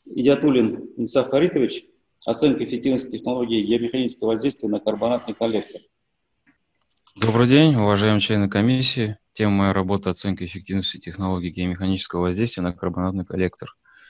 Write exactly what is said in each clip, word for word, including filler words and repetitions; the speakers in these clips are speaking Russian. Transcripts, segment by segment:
Идиатуллин Исаф Фаритович. Оценка эффективности технологии геомеханического воздействия на карбонатный коллектор. Добрый день, уважаемые члены комиссии. Тема моей работы — оценка эффективности технологии геомеханического воздействия на карбонатный коллектор.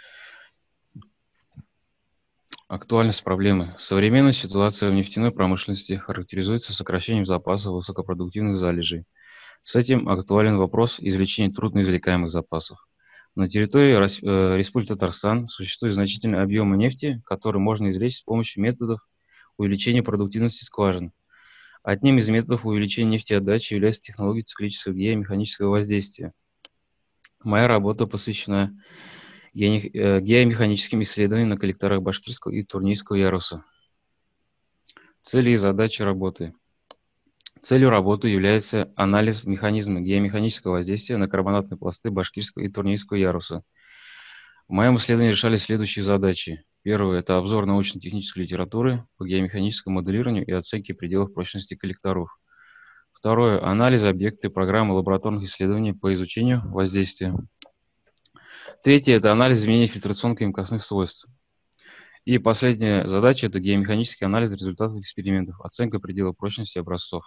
Актуальность проблемы. Современная ситуация в нефтяной промышленности характеризуется сокращением запасов высокопродуктивных залежей. С этим актуален вопрос извлечения трудноизвлекаемых запасов. На территории Республики Татарстан существуют значительные объемы нефти, которые можно извлечь с помощью методов увеличения продуктивности скважин. Одним из методов увеличения нефтеотдачи является технология циклического геомеханического воздействия. Моя работа посвящена геомеханическим исследованиям на коллекторах Башкирского и Турнийского яруса. Цели и задачи работы. Целью работы является анализ механизма геомеханического воздействия на карбонатные пласты Башкирского и Турнийского яруса. В моем исследовании решались следующие задачи. Первое — это обзор научно-технической литературы по геомеханическому моделированию и оценке пределов прочности коллекторов. Второе — анализ объекта и программы лабораторных исследований по изучению воздействия. Третье — это анализ изменений фильтрационно-емкостных свойств. И последняя задача — это геомеханический анализ результатов экспериментов, оценка предела прочности образцов.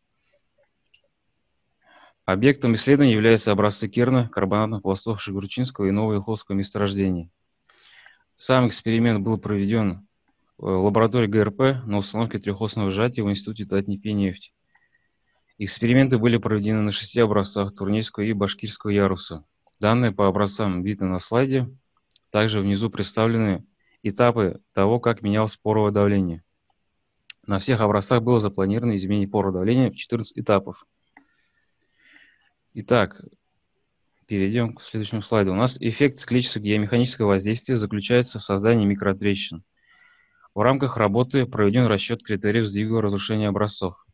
Объектом исследования являются образцы керна, карбонатных пластов Шигурчинского и Новоилховского месторождений. Сам эксперимент был проведен в лаборатории ГРП на установке трехосного сжатия в Институте Татнефть. Эксперименты были проведены на шести образцах Турнийского и Башкирского яруса. Данные по образцам видно на слайде. Также внизу представлены этапы того, как менялось поровое давление. На всех образцах было запланировано изменение порового давления в четырнадцать этапов. Итак, перейдем к следующему слайду. У нас эффект циклического геомеханического воздействия заключается в создании микротрещин. В рамках работы проведен расчет критериев сдвигового разрушения образцов.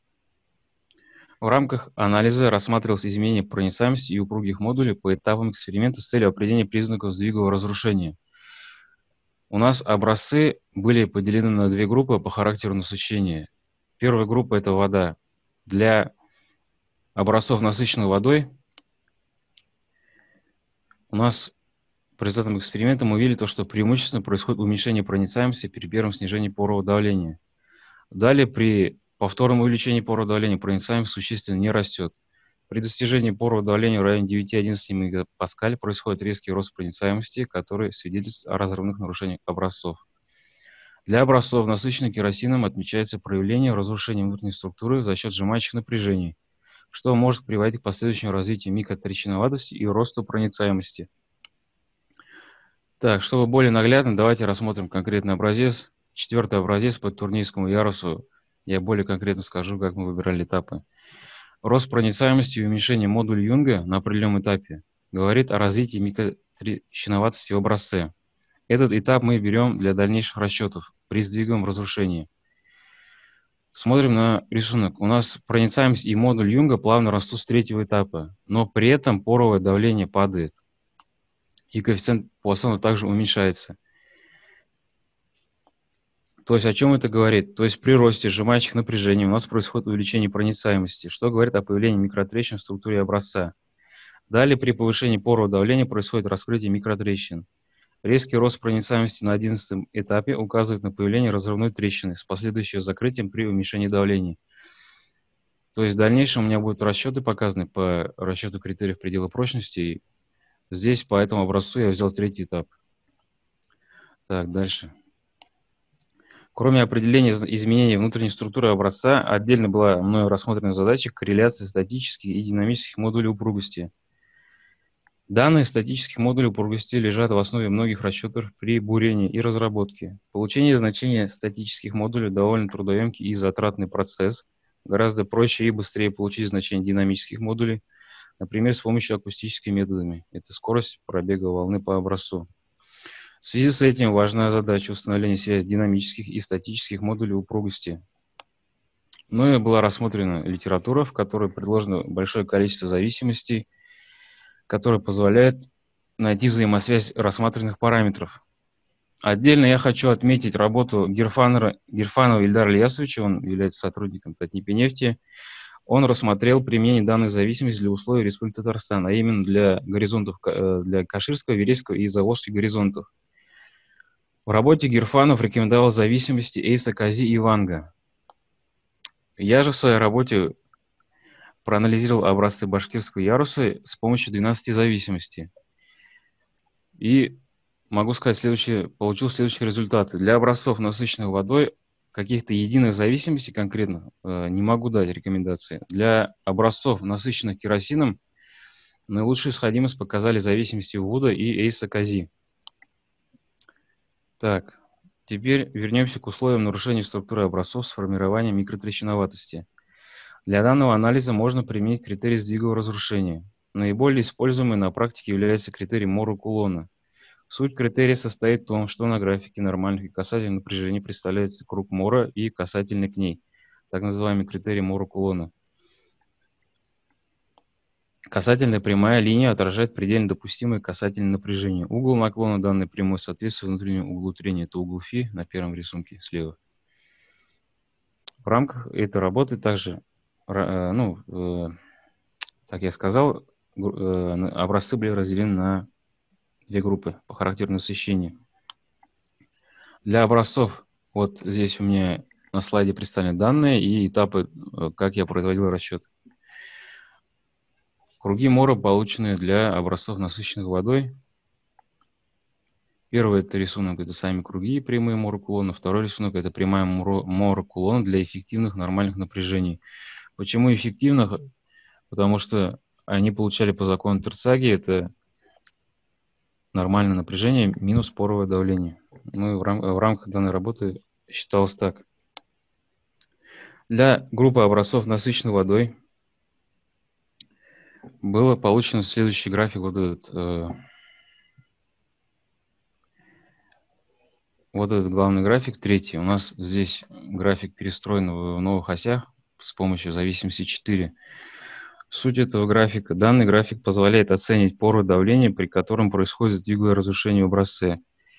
В рамках анализа рассматривалось изменение проницаемости и упругих модулей по этапам эксперимента с целью определения признаков сдвигового разрушения. У нас образцы были поделены на две группы по характеру насыщения. Первая группа — это вода. Для образцов, насыщенных водой, у нас по результатам эксперимента мы увидели то, что преимущественно происходит уменьшение проницаемости при первом снижении порового давления. Далее при повторном увеличении порового давления проницаемость существенно не растет. При достижении порового давления в районе девяти-одиннадцати мегапаскаль происходит резкий рост проницаемости, который свидетельствует о разрывных нарушениях образцов. Для образцов, насыщенных керосином, отмечается проявление разрушения внутренней структуры за счет сжимающих напряжений, что может приводить к последующему развитию микротрещиноватости и росту проницаемости. Так, чтобы более наглядно, давайте рассмотрим конкретный образец. Четвертый образец по Турнийскому ярусу. Я более конкретно скажу, как мы выбирали этапы. Рост проницаемости и уменьшение модуля Юнга на определенном этапе говорит о развитии микротрещиноватости в образце. Этот этап мы берем для дальнейших расчетов при сдвиговом разрушении. Смотрим на рисунок. У нас проницаемость и модуль Юнга плавно растут с третьего этапа, но при этом поровое давление падает. И коэффициент Пуассона также уменьшается. То есть о чем это говорит? То есть при росте сжимающих напряжений у нас происходит увеличение проницаемости, что говорит о появлении микротрещин в структуре образца. Далее при повышении порового давления происходит раскрытие микротрещин. Резкий рост проницаемости на одиннадцатом этапе указывает на появление разрывной трещины с последующим закрытием при уменьшении давления. То есть в дальнейшем у меня будут расчеты показаны по расчету критериев предела прочности. Здесь по этому образцу я взял третий этап. Так, дальше. Кроме определения изменений внутренней структуры образца, отдельно была мною рассмотрена задача корреляции статических и динамических модулей упругости. Данные статических модулей упругости лежат в основе многих расчетов при бурении и разработке. Получение значения статических модулей довольно трудоемкий и затратный процесс. Гораздо проще и быстрее получить значение динамических модулей, например, с помощью акустических методов. Это скорость пробега волны по образцу. В связи с этим важна задача установления связи динамических и статических модулей упругости. Мною была рассмотрена литература, в которой предложено большое количество зависимостей, которое позволяет найти взаимосвязь рассматриваемых параметров. Отдельно я хочу отметить работу Герфанова, Герфанова Ильдара Ильясовича, он является сотрудником Татнефти. Он рассмотрел применение данных зависимостей для условий Республики Татарстан, а именно для горизонтов, для Каширского, Верейского и Заволжских горизонтов. В работе Гирфанов рекомендовал зависимости Эйса, Кази и Ванга. Я же в своей работе проанализировал образцы башкирского яруса с помощью двенадцати зависимостей. И могу сказать следующее, получил следующие результаты. Для образцов, насыщенных водой, каких-то единых зависимостей конкретно э, не могу дать рекомендации. Для образцов, насыщенных керосином, наилучшую сходимость показали зависимости Вуда и Эйса Кази. Так, теперь вернемся к условиям нарушения структуры образцов с формированием микротрещиноватости. Для данного анализа можно применить критерий сдвигового разрушения. Наиболее используемый на практике является критерий Мора-Кулона. Суть критерия состоит в том, что на графике нормальных и касательных напряжений представляется круг Мора и касательный к ней, так называемый критерий Мора-Кулона. Касательная прямая линия отражает предельно допустимое касательное напряжение. Угол наклона данной прямой соответствует внутреннему углу трения. Это угол φ на первом рисунке слева. В рамках этой работы также, ну, как я сказал, образцы были разделены на две группы по характеру насыщения. Для образцов, вот здесь у меня на слайде представлены данные и этапы, как я производил расчет. Круги Мора, полученные для образцов, насыщенных водой. Первый это рисунок, это сами круги прямые Мора-Кулона. Второй рисунок это прямая Мора-Кулона для эффективных нормальных напряжений. Почему эффективных? Потому что они получали по закону Терцаги, это нормальное напряжение минус поровое давление. Ну, в, рам в рамках данной работы считалось так. Для группы образцов, насыщенных водой, было получено следующий график, вот этот, э, вот этот главный график, третий. У нас здесь график перестроен в новых осях с помощью зависимости четыре. Суть этого графика. Данный график позволяет оценить пору давления, при котором происходит сдвиговое разрушение в образце.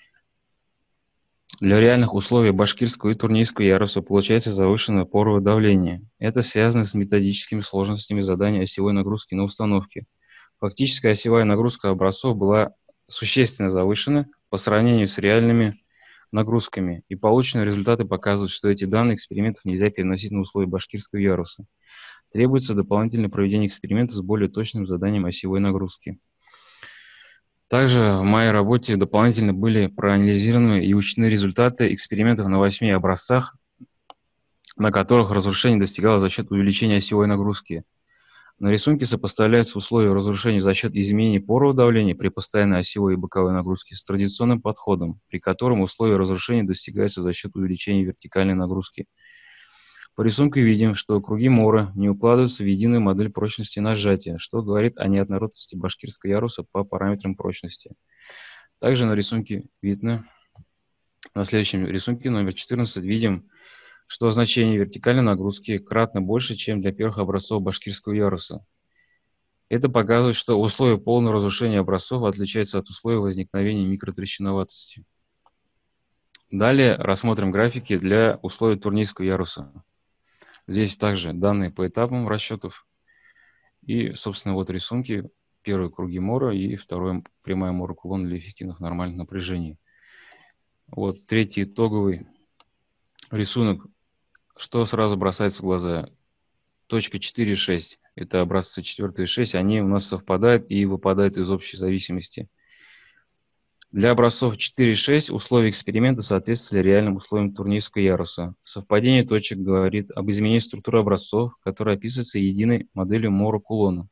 Для реальных условий башкирского и турнийского яруса получается завышенное поровое давление. Это связано с методическими сложностями задания осевой нагрузки на установке. Фактически осевая нагрузка образцов была существенно завышена по сравнению с реальными нагрузками, и полученные результаты показывают, что эти данные экспериментов нельзя переносить на условия башкирского яруса. Требуется дополнительное проведение экспериментов с более точным заданием осевой нагрузки. Также в моей работе дополнительно были проанализированы и учтены результаты экспериментов на восьми образцах, на которых разрушение достигалось за счет увеличения осевой нагрузки. На рисунке сопоставляются условия разрушения за счет изменения порового давления при постоянной осевой и боковой нагрузке с традиционным подходом, при котором условия разрушения достигаются за счет увеличения вертикальной нагрузки. По рисунку видим, что круги Мора не укладываются в единую модель прочности нажатия, что говорит о неоднородности башкирского яруса по параметрам прочности. Также на рисунке видно, на следующем рисунке номер четырнадцать видим, что значение вертикальной нагрузки кратно больше, чем для первых образцов башкирского яруса. Это показывает, что условия полного разрушения образцов отличаются от условий возникновения микротрещиноватости. Далее рассмотрим графики для условий турнийского яруса. Здесь также данные по этапам расчетов. И, собственно, вот рисунки. Первые круги Мора и второй прямая Мора-Кулон для эффективных нормальных напряжений. Вот третий итоговый рисунок. Что сразу бросается в глаза? Точка четыре и шесть. Это образцы четыре и шесть. Они у нас совпадают и выпадают из общей зависимости. Для образцов четыре и шесть условия эксперимента соответствовали реальным условиям турнийского яруса. Совпадение точек говорит об изменении структуры образцов, которая описывается единой моделью Мора-Кулона.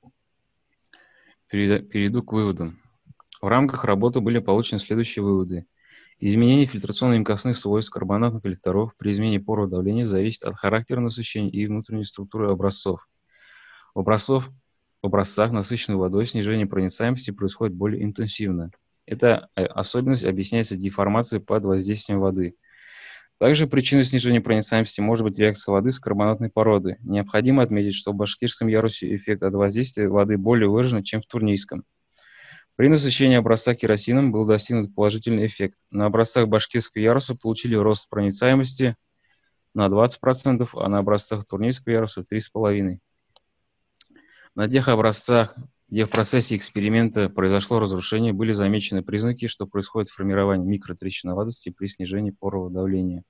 Перейду к выводам. В рамках работы были получены следующие выводы. Изменение фильтрационно-емкостных свойств карбонатных коллекторов при изменении порового давления зависит от характера насыщения и внутренней структуры образцов. В, образцов, в образцах, насыщенных водой, снижение проницаемости происходит более интенсивно. Эта особенность объясняется деформацией под воздействием воды. Также причиной снижения проницаемости может быть реакция воды с карбонатной породы. Необходимо отметить, что в башкирском ярусе эффект от воздействия воды более выражен, чем в турнийском. При насыщении образца керосином был достигнут положительный эффект. На образцах башкирского яруса получили рост проницаемости на двадцать процентов, а на образцах турнийского яруса три и пять процента. На тех образцах, где в процессе эксперимента произошло разрушение, были замечены признаки, что происходит формирование микротрещиноватости при снижении порового давления.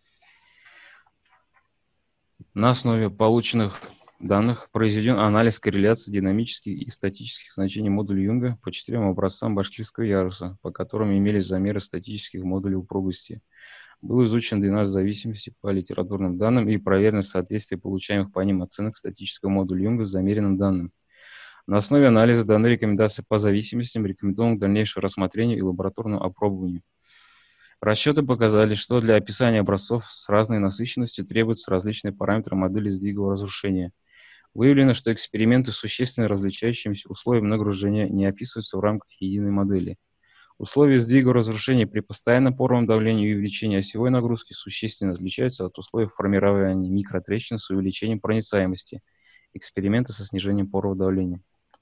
На основе полученных данных произведен анализ корреляции динамических и статических значений модуля Юнга по четырем образцам башкирского яруса, по которым имелись замеры статических модулей упругости. Был изучен двенадцать зависимостей по литературным данным и проверено соответствие получаемых по ним оценок статического модуля Юнга с замеренным данным. На основе анализа даны рекомендации по зависимостям, рекомендованы к дальнейшему рассмотрению и лабораторному опробованию. Расчеты показали, что для описания образцов с разной насыщенностью требуются различные параметры модели сдвигового разрушения. Выявлено, что эксперименты с существенно различающимися условиями нагружения не описываются в рамках единой модели. Условия сдвига разрушения при постоянном поровом давлении и увеличении осевой нагрузки существенно отличаются от условий формирования микротрещин с увеличением проницаемости, эксперимента со снижением порового давления.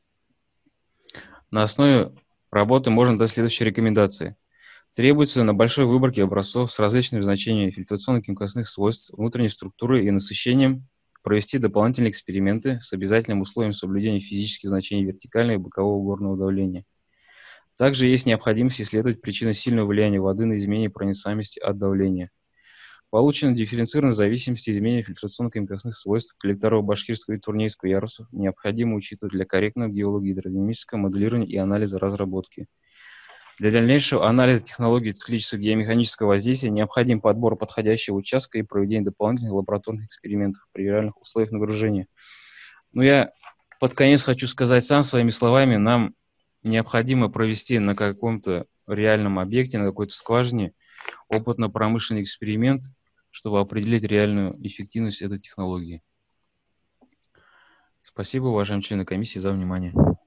На основе работы можно дать следующие рекомендации. Требуется на большой выборке образцов с различными значениями фильтрационно-кемкостных свойств, внутренней структуры и насыщением провести дополнительные эксперименты с обязательным условием соблюдения физических значений вертикального и бокового горного давления. Также есть необходимость исследовать причины сильного влияния воды на изменение проницаемости от давления. Получена дифференцированная зависимость изменения фильтрационно-кемкостных свойств коллекторов башкирского и турнейского ярусов, необходимо учитывать для корректного геолого-гидродинамического моделирования и анализа разработки. Для дальнейшего анализа технологии циклического геомеханического воздействия необходим подбор подходящего участка и проведение дополнительных лабораторных экспериментов при реальных условиях нагружения. Но я под конец хочу сказать сам своими словами, нам необходимо провести на каком-то реальном объекте, на какой-то скважине опытно-промышленный эксперимент, чтобы определить реальную эффективность этой технологии. Спасибо, уважаемые члены комиссии, за внимание.